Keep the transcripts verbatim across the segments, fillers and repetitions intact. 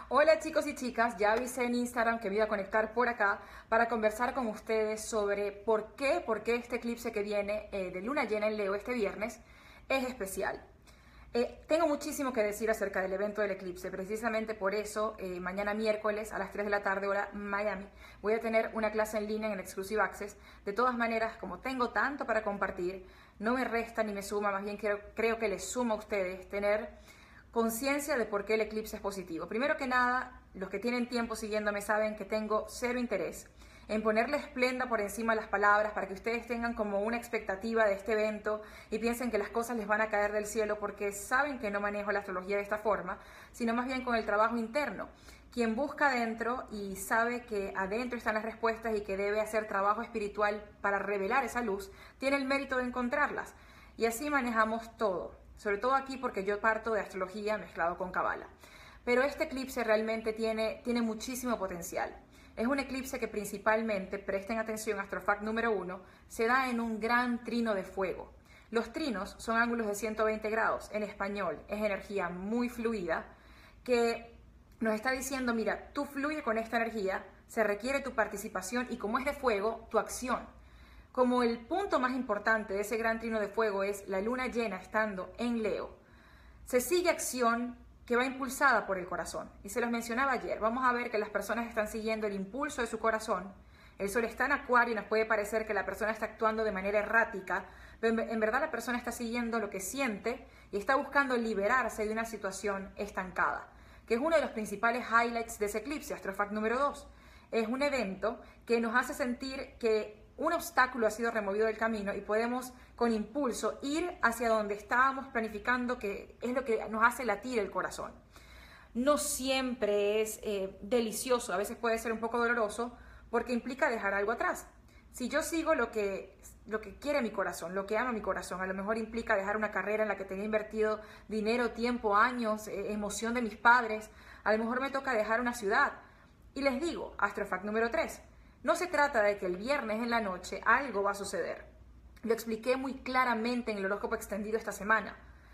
Hola chicos y chicas, ya avisé en Instagram que me iba a conectar por acá para conversar con ustedes sobre por qué, por qué este eclipse que viene eh, de luna llena en Leo este viernes es especial. Eh, tengo muchísimo que decir acerca del evento del eclipse, precisamente por eso eh, mañana miércoles a las tres de la tarde hora Miami voy a tener una clase en línea en Exclusive Access. De todas maneras, como tengo tanto para compartir, no me resta ni me suma, más bien creo, creo que les suma a ustedes tener conciencia de por qué el eclipse es positivo. Primero que nada, los que tienen tiempo siguiéndome saben que tengo cero interés en ponerle esplenda por encima de las palabras para que ustedes tengan como una expectativa de este evento y piensen que las cosas les van a caer del cielo, porque saben que no manejo la astrología de esta forma, sino más bien con el trabajo interno. Quien busca adentro y sabe que adentro están las respuestas y que debe hacer trabajo espiritual para revelar esa luz, tiene el mérito de encontrarlas. Y así manejamos todo. Sobre todo aquí porque yo parto de astrología mezclado con cabala. Pero este eclipse realmente tiene, tiene muchísimo potencial. Es un eclipse que principalmente, presten atención, astrofact número uno, se da en un gran trino de fuego. Los trinos son ángulos de ciento veinte grados. En español es energía muy fluida que nos está diciendo, mira, tú fluye con esta energía, se requiere tu participación y como es de fuego, tu acción. Como el punto más importante de ese gran trino de fuego es la luna llena estando en Leo, se sigue acción que va impulsada por el corazón. Y se los mencionaba ayer, vamos a ver que las personas están siguiendo el impulso de su corazón. El sol está en Acuario y nos puede parecer que la persona está actuando de manera errática, pero en verdad la persona está siguiendo lo que siente y está buscando liberarse de una situación estancada, que es uno de los principales highlights de ese eclipse, astrofact número dos. Es un evento que nos hace sentir que un obstáculo ha sido removido del camino y podemos con impulso ir hacia donde estábamos planificando, que es lo que nos hace latir el corazón. No siempre es eh, delicioso, a veces puede ser un poco doloroso porque implica dejar algo atrás. Si yo sigo lo que, lo que quiere mi corazón, lo que ama mi corazón, a lo mejor implica dejar una carrera en la que tenía invertido dinero, tiempo, años, eh, emoción de mis padres, a lo mejor me toca dejar una ciudad. Y les digo, astrofact número tres, no se trata de que el viernes en la noche algo va a suceder. Lo expliqué muy claramente en el horóscopo extendido esta semana.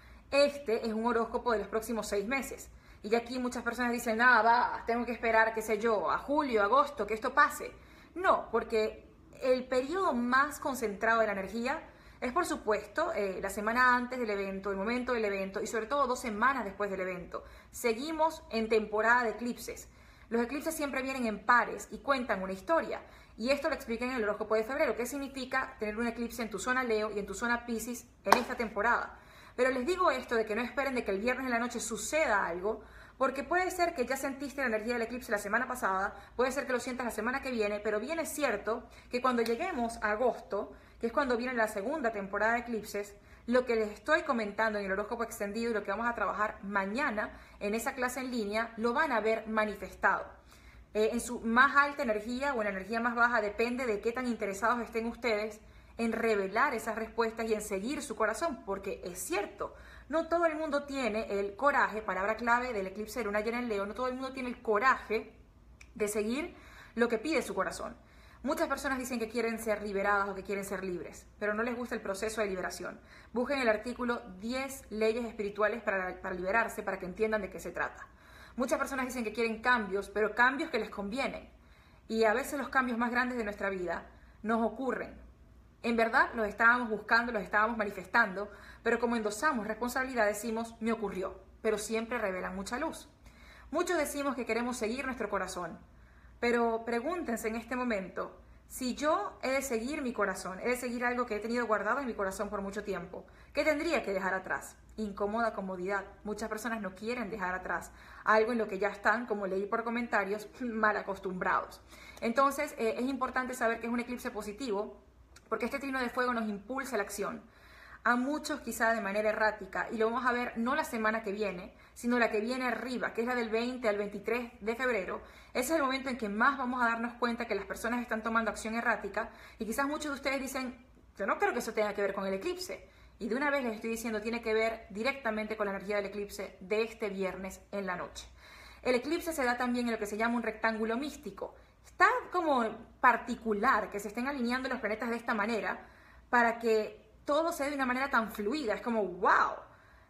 Este es un horóscopo de los próximos seis meses. Y aquí muchas personas dicen, nada, va, tengo que esperar, qué sé yo, a julio, agosto, que esto pase. No, porque el periodo más concentrado de la energía es, por supuesto, eh, la semana antes del evento, el momento del evento y sobre todo dos semanas después del evento. Seguimos en temporada de eclipses. Los eclipses siempre vienen en pares y cuentan una historia. Y esto lo expliqué en el horóscopo de febrero. ¿Qué significa tener un eclipse en tu zona Leo y en tu zona Piscis en esta temporada? Pero les digo esto de que no esperen de que el viernes en la noche suceda algo, porque puede ser que ya sentiste la energía del eclipse la semana pasada, puede ser que lo sientas la semana que viene, pero bien es cierto que cuando lleguemos a agosto, que es cuando viene la segunda temporada de eclipses, lo que les estoy comentando en el horóscopo extendido y lo que vamos a trabajar mañana en esa clase en línea, lo van a ver manifestado. Eh, en su más alta energía o en la energía más baja, depende de qué tan interesados estén ustedes en revelar esas respuestas y en seguir su corazón, porque es cierto, no todo el mundo tiene el coraje, palabra clave del eclipse de luna llena en Leo, no todo el mundo tiene el coraje de seguir lo que pide su corazón. Muchas personas dicen que quieren ser liberadas o que quieren ser libres, pero no les gusta el proceso de liberación. Busquen el artículo diez leyes espirituales para, para liberarse, para que entiendan de qué se trata. Muchas personas dicen que quieren cambios, pero cambios que les convienen. Y a veces los cambios más grandes de nuestra vida nos ocurren. En verdad los estábamos buscando, los estábamos manifestando, pero como endosamos responsabilidad decimos, me ocurrió, pero siempre revelan mucha luz. Muchos decimos que queremos seguir nuestro corazón, pero pregúntense en este momento, si yo he de seguir mi corazón, he de seguir algo que he tenido guardado en mi corazón por mucho tiempo, ¿qué tendría que dejar atrás? Incómoda comodidad. Muchas personas no quieren dejar atrás algo en lo que ya están, como leí por comentarios, mal acostumbrados. Entonces, eh, es importante saber que es un eclipse positivo, porque este trino de fuego nos impulsa a la acción. A muchos quizá de manera errática, y lo vamos a ver no la semana que viene, sino la que viene arriba, que es la del veinte al veintitrés de febrero. Ese es el momento en que más vamos a darnos cuenta que las personas están tomando acción errática, y quizás muchos de ustedes dicen, yo no creo que eso tenga que ver con el eclipse. Y de una vez les estoy diciendo, tiene que ver directamente con la energía del eclipse de este viernes en la noche. El eclipse se da también en lo que se llama un rectángulo místico. Está como particular que se estén alineando los planetas de esta manera para que todo se dé de una manera tan fluida. Es como, wow.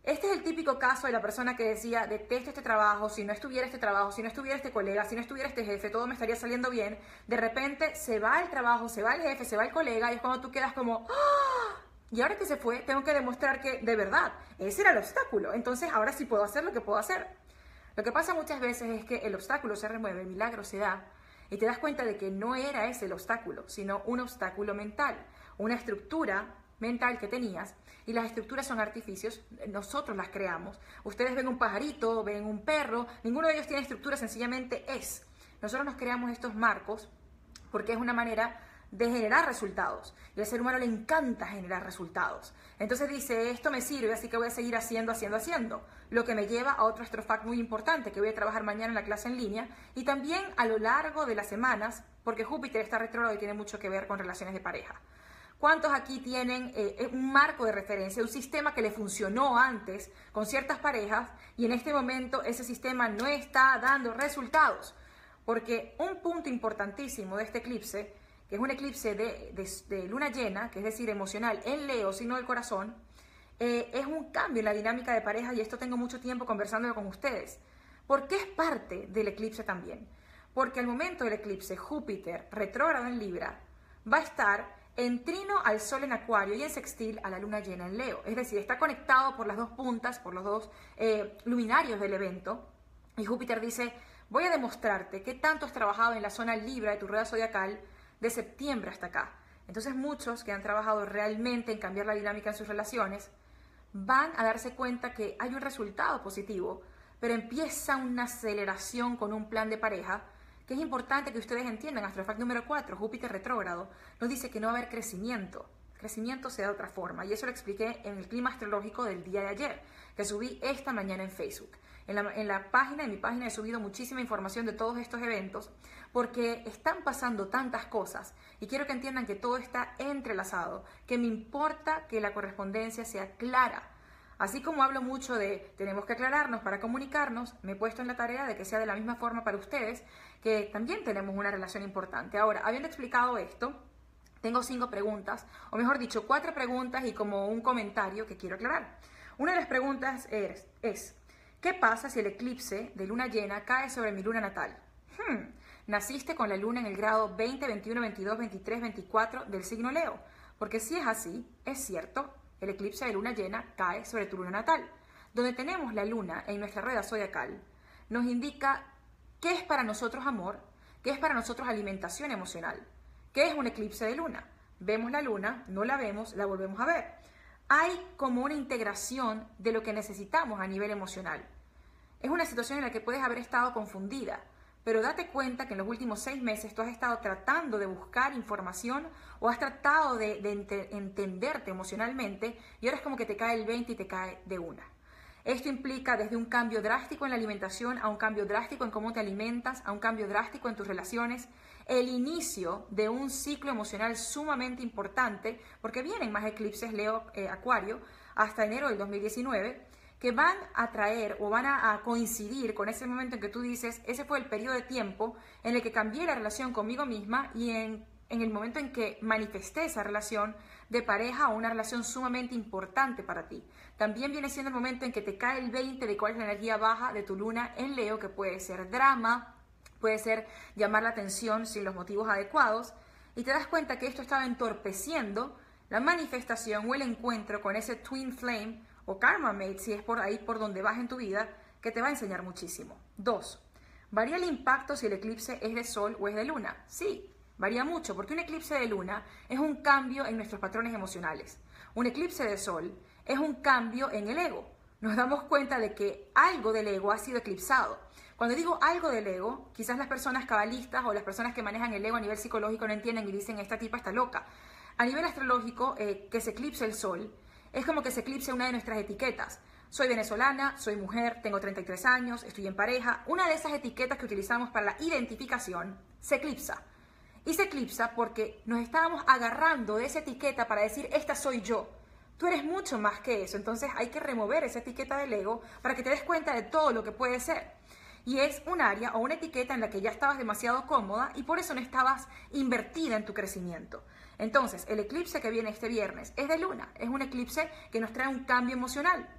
Este es el típico caso de la persona que decía, detesto este trabajo, si no estuviera este trabajo, si no estuviera este colega, si no estuviera este jefe, todo me estaría saliendo bien. De repente se va el trabajo, se va el jefe, se va el colega y es cuando tú quedas como, ¡ah! Y ahora que se fue, tengo que demostrar que de verdad, ese era el obstáculo. Entonces ahora sí puedo hacer lo que puedo hacer. Lo que pasa muchas veces es que el obstáculo se remueve, el milagro se da y te das cuenta de que no era ese el obstáculo, sino un obstáculo mental, una estructura mental que tenías. Y las estructuras son artificios, nosotros las creamos. Ustedes ven un pajarito, ven un perro, ninguno de ellos tiene estructura, sencillamente es. Nosotros nos creamos estos marcos porque es una manera de generar resultados. Y al ser humano le encanta generar resultados. Entonces dice, esto me sirve, así que voy a seguir haciendo, haciendo, haciendo. Lo que me lleva a otro astrofact muy importante que voy a trabajar mañana en la clase en línea y también a lo largo de las semanas, porque Júpiter está retrógrado y tiene mucho que ver con relaciones de pareja. ¿Cuántos aquí tienen eh, un marco de referencia, un sistema que le funcionó antes con ciertas parejas y en este momento ese sistema no está dando resultados? Porque un punto importantísimo de este eclipse, que es un eclipse de, de, de luna llena, que es decir, emocional, en Leo, signo del corazón, eh, es un cambio en la dinámica de pareja y esto tengo mucho tiempo conversándolo con ustedes. ¿Por qué es parte del eclipse también? Porque al momento del eclipse, Júpiter, retrógrado en Libra, va a estar en trino al Sol en Acuario y en sextil a la luna llena en Leo. Es decir, está conectado por las dos puntas, por los dos eh, luminarios del evento. Y Júpiter dice, voy a demostrarte qué tanto has trabajado en la zona Libra de tu rueda zodiacal de septiembre hasta acá. Entonces muchos que han trabajado realmente en cambiar la dinámica en sus relaciones van a darse cuenta que hay un resultado positivo, pero empieza una aceleración con un plan de pareja que es importante que ustedes entiendan. Astrofact número cuatro, Júpiter retrógrado, nos dice que no va a haber crecimiento. El crecimiento se da de otra forma y eso lo expliqué en el clima astrológico del día de ayer, que subí esta mañana en Facebook. En la, en la página, en mi página he subido muchísima información de todos estos eventos porque están pasando tantas cosas y quiero que entiendan que todo está entrelazado, que me importa que la correspondencia sea clara. Así como hablo mucho de tenemos que aclararnos para comunicarnos, me he puesto en la tarea de que sea de la misma forma para ustedes, que también tenemos una relación importante. Ahora, habiendo explicado esto, tengo cinco preguntas, o mejor dicho, cuatro preguntas y como un comentario que quiero aclarar. Una de las preguntas es, es ¿qué pasa si el eclipse de luna llena cae sobre mi luna natal? Hmm, naciste con la luna en el grado veinte, veintiuno, veintidós, veintitrés, veinticuatro del signo Leo, porque si es así, es cierto, el eclipse de luna llena cae sobre tu luna natal. Donde tenemos la luna en nuestra rueda zodiacal, nos indica qué es para nosotros amor, qué es para nosotros alimentación emocional, qué es un eclipse de luna. Vemos la luna, no la vemos, la volvemos a ver. Hay como una integración de lo que necesitamos a nivel emocional. Es una situación en la que puedes haber estado confundida, pero date cuenta que en los últimos seis meses tú has estado tratando de buscar información o has tratado de, de ente, entenderte emocionalmente y ahora es como que te cae el veinte y te cae de una. Esto implica desde un cambio drástico en la alimentación a un cambio drástico en cómo te alimentas, a un cambio drástico en tus relaciones, el inicio de un ciclo emocional sumamente importante, porque vienen más eclipses Leo, eh, Acuario, hasta enero del dos mil diecinueve, que van a traer o van a, a coincidir con ese momento en que tú dices, ese fue el periodo de tiempo en el que cambié la relación conmigo misma y en, en el momento en que manifesté esa relación de pareja o una relación sumamente importante para ti. También viene siendo el momento en que te cae el veinte de cuál es la energía baja de tu luna en Leo, que puede ser drama, puede ser llamar la atención sin los motivos adecuados, y te das cuenta que esto estaba entorpeciendo la manifestación o el encuentro con ese twin flame o karma mate, si es por ahí por donde vas en tu vida, que te va a enseñar muchísimo. Dos, ¿varía el impacto si el eclipse es de sol o es de luna? Sí, varía mucho, porque un eclipse de luna es un cambio en nuestros patrones emocionales. Un eclipse de sol es un cambio en el ego. Nos damos cuenta de que algo del ego ha sido eclipsado. Cuando digo algo del ego, quizás las personas cabalistas o las personas que manejan el ego a nivel psicológico no entienden y dicen, esta tipa está loca. A nivel astrológico, eh, que se eclipse el sol es como que se eclipse una de nuestras etiquetas. Soy venezolana, soy mujer, tengo treinta y tres años, estoy en pareja. Una de esas etiquetas que utilizamos para la identificación se eclipsa. Y se eclipsa porque nos estábamos agarrando de esa etiqueta para decir, esta soy yo. Tú eres mucho más que eso. Entonces hay que remover esa etiqueta del ego para que te des cuenta de todo lo que puede ser. Y es un área o una etiqueta en la que ya estabas demasiado cómoda y por eso no estabas invertida en tu crecimiento. Entonces, el eclipse que viene este viernes es de luna, es un eclipse que nos trae un cambio emocional.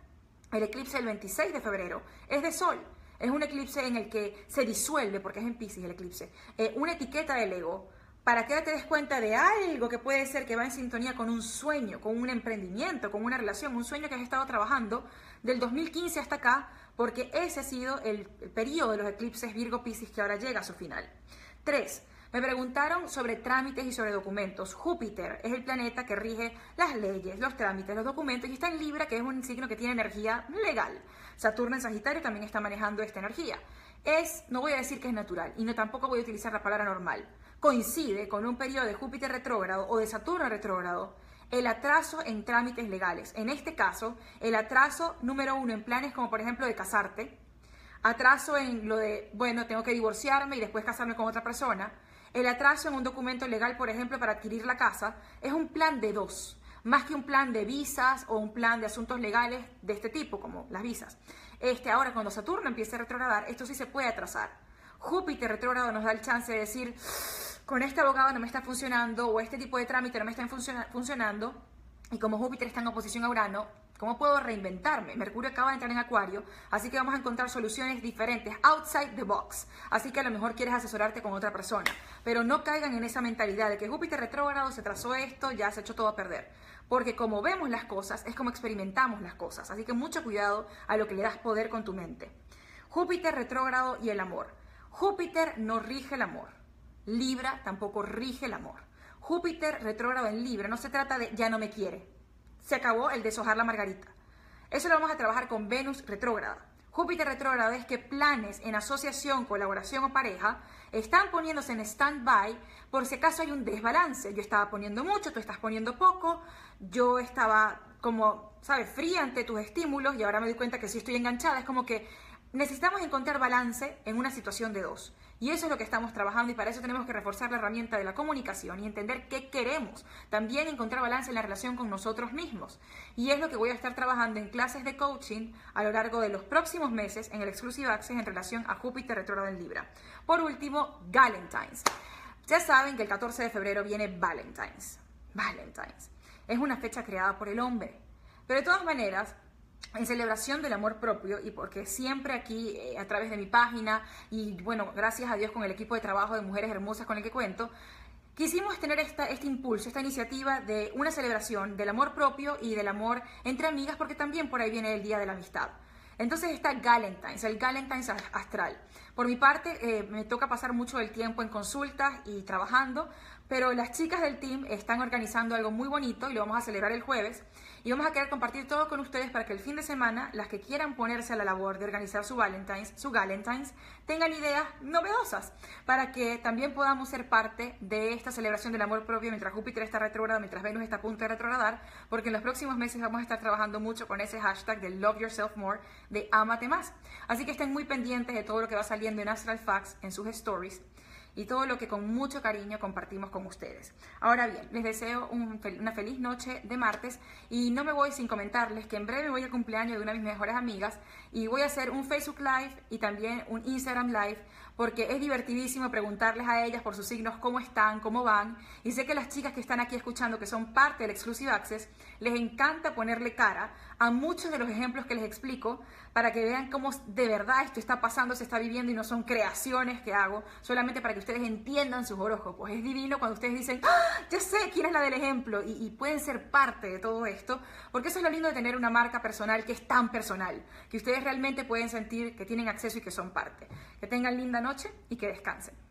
El eclipse del veintiséis de febrero es de Sol. Es un eclipse en el que se disuelve, porque es en Piscis el eclipse, eh, una etiqueta del ego para que te des cuenta de algo que puede ser que va en sintonía con un sueño, con un emprendimiento, con una relación, un sueño que has estado trabajando del dos mil quince hasta acá, porque ese ha sido el, el periodo de los eclipses Virgo-Piscis que ahora llega a su final. Tres. Me preguntaron sobre trámites y sobre documentos. Júpiter es el planeta que rige las leyes, los trámites, los documentos, y está en Libra, que es un signo que tiene energía legal. Saturno en Sagitario también está manejando esta energía. Es, no voy a decir que es natural, y no tampoco voy a utilizar la palabra normal. Coincide con un periodo de Júpiter retrógrado o de Saturno retrógrado el atraso en trámites legales. En este caso, el atraso número uno en planes como por ejemplo de casarte, atraso en lo de, bueno, tengo que divorciarme y después casarme con otra persona. El atraso en un documento legal, por ejemplo, para adquirir la casa, es un plan de dos, más que un plan de visas o un plan de asuntos legales de este tipo, como las visas. Este, ahora, cuando Saturno empiece a retrogradar, esto sí se puede atrasar. Júpiter retrógrado nos da el chance de decir, con este abogado no me está funcionando, o este tipo de trámite no me está funciona funcionando, y como Júpiter está en oposición a Urano, ¿cómo puedo reinventarme? Mercurio acaba de entrar en Acuario, así que vamos a encontrar soluciones diferentes, outside the box. Así que a lo mejor quieres asesorarte con otra persona, pero no caigan en esa mentalidad de que Júpiter retrógrado se trazó esto, ya se echó todo a perder. Porque como vemos las cosas, es como experimentamos las cosas. Así que mucho cuidado a lo que le das poder con tu mente. Júpiter retrógrado y el amor. Júpiter no rige el amor. Libra tampoco rige el amor. Júpiter retrógrado en Libra no se trata de ya no me quiere. Se acabó el deshojar la margarita. Eso lo vamos a trabajar con Venus retrógrada. Júpiter retrógrado es que planes en asociación, colaboración o pareja están poniéndose en stand-by por si acaso hay un desbalance. Yo estaba poniendo mucho, tú estás poniendo poco, yo estaba como, ¿sabes?, fría ante tus estímulos y ahora me doy cuenta que sí estoy enganchada. Es como que necesitamos encontrar balance en una situación de dos. Y eso es lo que estamos trabajando y para eso tenemos que reforzar la herramienta de la comunicación y entender qué queremos. También encontrar balance en la relación con nosotros mismos. Y es lo que voy a estar trabajando en clases de coaching a lo largo de los próximos meses en el Exclusive Access en relación a Júpiter retrógrado en Libra. Por último, Valentine's. Ya saben que el catorce de febrero viene Valentine's. Valentine's. Es una fecha creada por el hombre. Pero de todas maneras, en celebración del amor propio y porque siempre aquí eh, a través de mi página y bueno, gracias a Dios con el equipo de trabajo de Mujeres Hermosas con el que cuento, quisimos tener esta, este impulso, esta iniciativa de una celebración del amor propio y del amor entre amigas, porque también por ahí viene el Día de la Amistad. Entonces está Galentine's, el Galentine's astral. Por mi parte, eh, me toca pasar mucho el tiempo en consultas y trabajando, pero las chicas del team están organizando algo muy bonito y lo vamos a celebrar el jueves. Y vamos a querer compartir todo con ustedes para que el fin de semana, las que quieran ponerse a la labor de organizar su Valentine's, su Galentine's, tengan ideas novedosas, para que también podamos ser parte de esta celebración del amor propio mientras Júpiter está retrógrado, mientras Venus está a punto de retrogradar, porque en los próximos meses vamos a estar trabajando mucho con ese hashtag de Love Yourself More, de Ámate Más. Así que estén muy pendientes de todo lo que va saliendo en Astral Facts, en sus stories, y todo lo que con mucho cariño compartimos con ustedes. Ahora bien, les deseo un fel- una feliz noche de martes y no me voy sin comentarles que en breve voy al cumpleaños de una de mis mejores amigas y voy a hacer un Facebook Live y también un Instagram Live porque es divertidísimo preguntarles a ellas por sus signos cómo están, cómo van, y sé que las chicas que están aquí escuchando, que son parte del Exclusive Access, les encanta ponerle cara a muchos de los ejemplos que les explico para que vean cómo de verdad esto está pasando, se está viviendo y no son creaciones que hago solamente para que ustedes entiendan sus horóscopos. Es divino cuando ustedes dicen, ¡ah, ya sé quién es la del ejemplo! Y, y pueden ser parte de todo esto, porque eso es lo lindo de tener una marca personal que es tan personal, que ustedes realmente pueden sentir que tienen acceso y que son parte. Que tengan linda noche y que descansen.